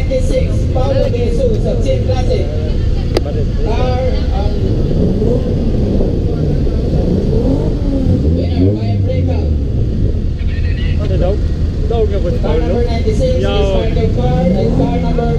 96, Paulo Jesus of Team Classic. Car on winner by breakout. Car number 96 is Bykelink car, and car number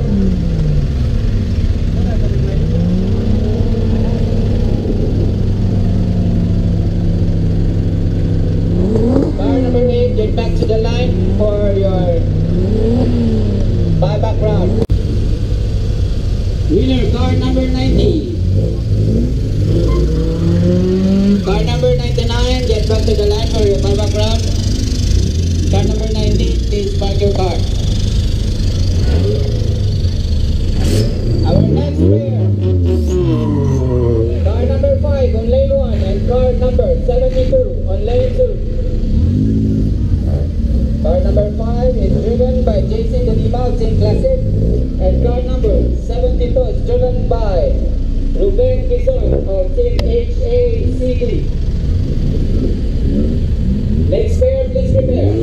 car number 8, get back to the line for your buyback round. Winner, car number 90. Car number 99, get back to the line for your buyback round. Car number 90 is Bykelink car. Our next player, car number 5 on lane 1 and car number 72 on lane 2. Car number 5 is driven by Jason the Davao City Classic, and car number 72 is driven by Ruben Quezon of Team HACD. Next pair, please prepare.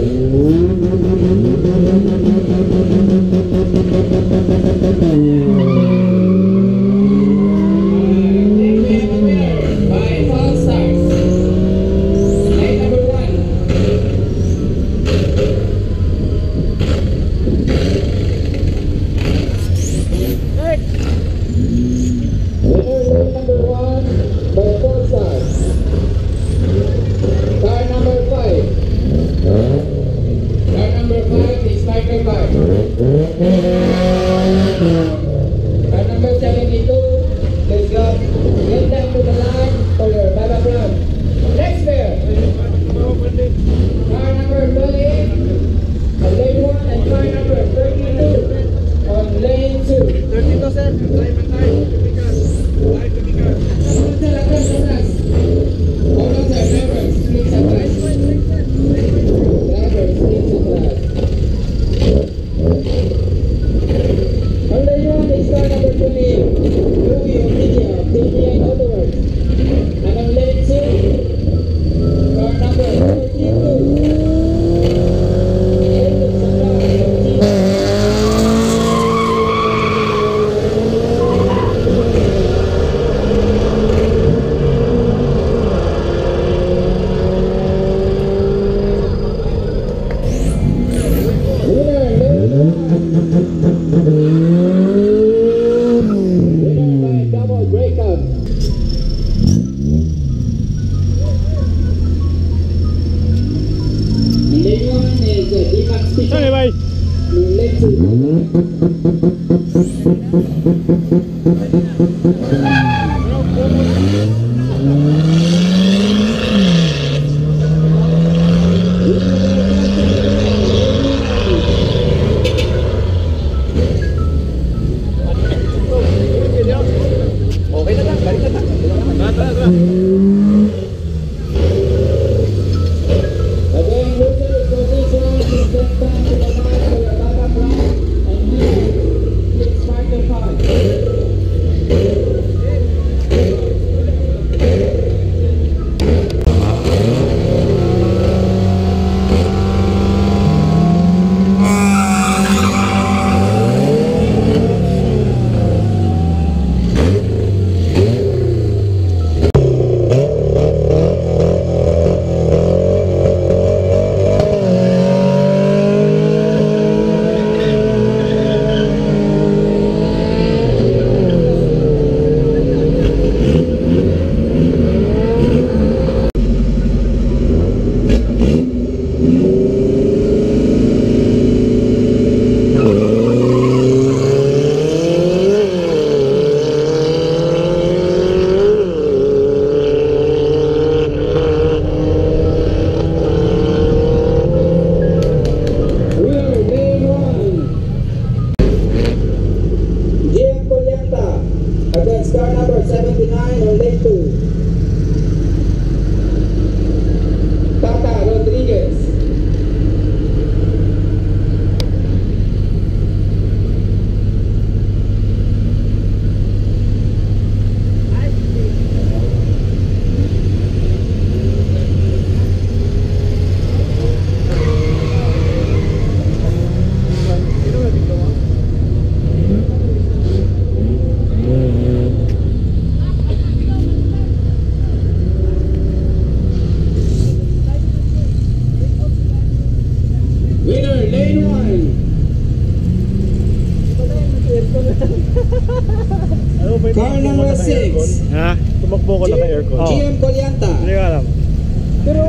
Car number 6. Ha? Tumakbo ko naka-aircon. GM Colyanta. Hindi ko alam. Pero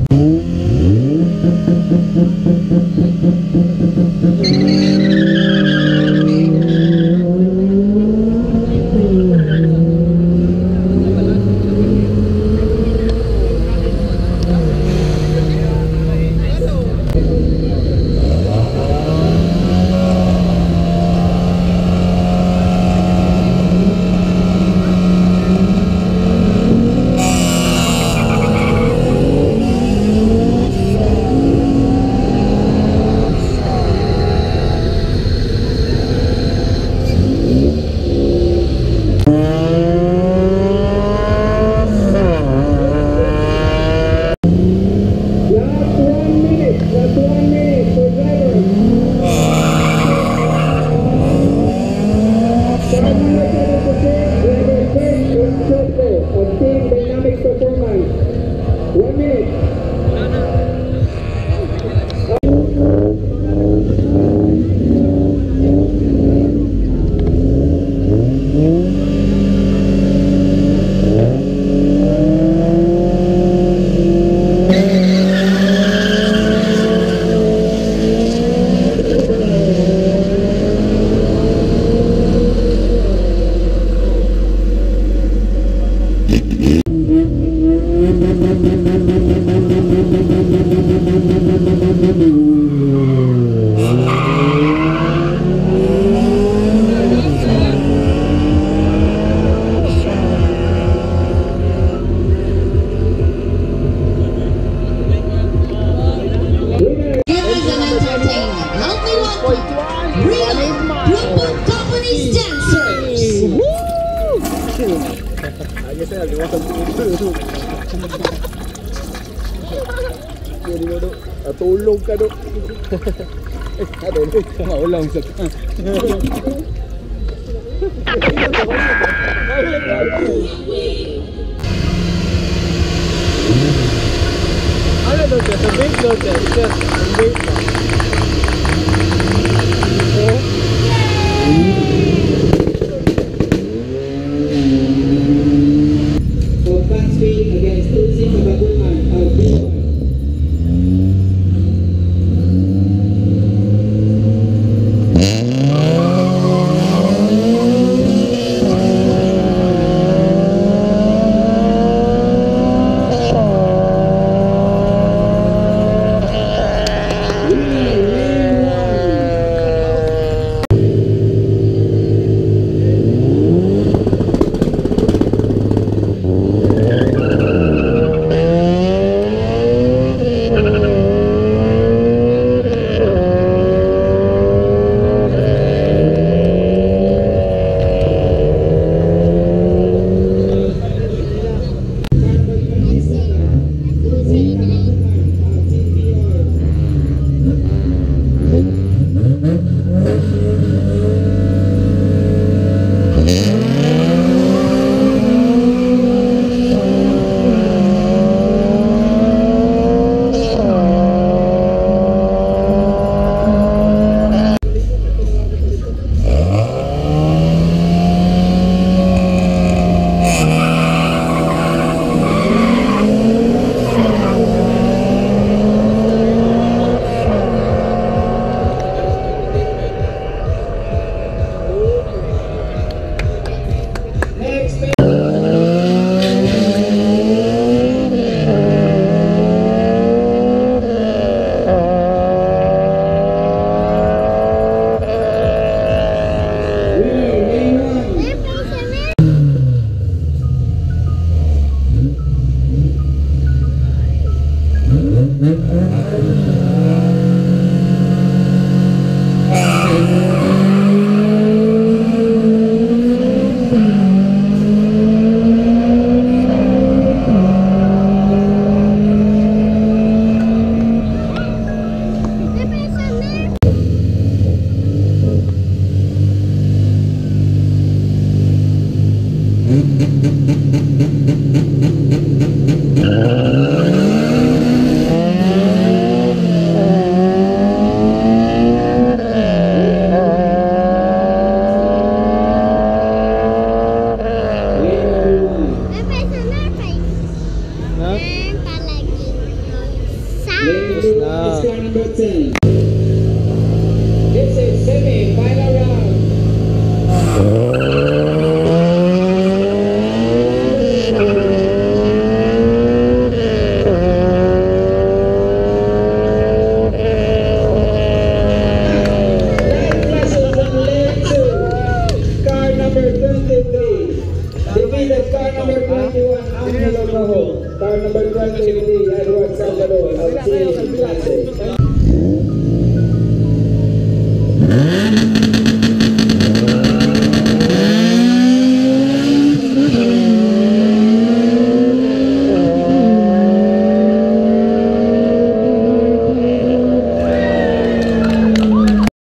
tulog ka do. Aduh, maulang sa. Ano daw siya? Sa bait daw siya. Sa bait mo. for fast speed against losing Kabagungan of B1. Rojo. Car number 23, Edward Salvador of Team Classic.